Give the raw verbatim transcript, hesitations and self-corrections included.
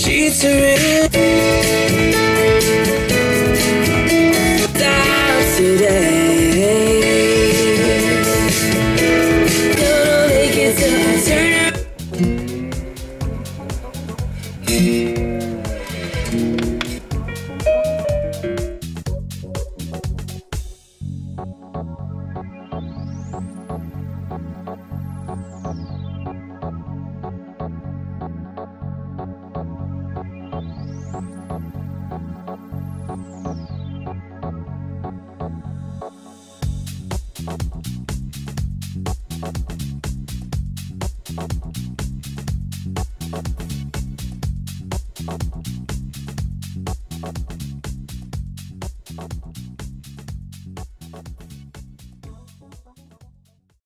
streets are in down today. Gonna make it till I turn around. Thank you.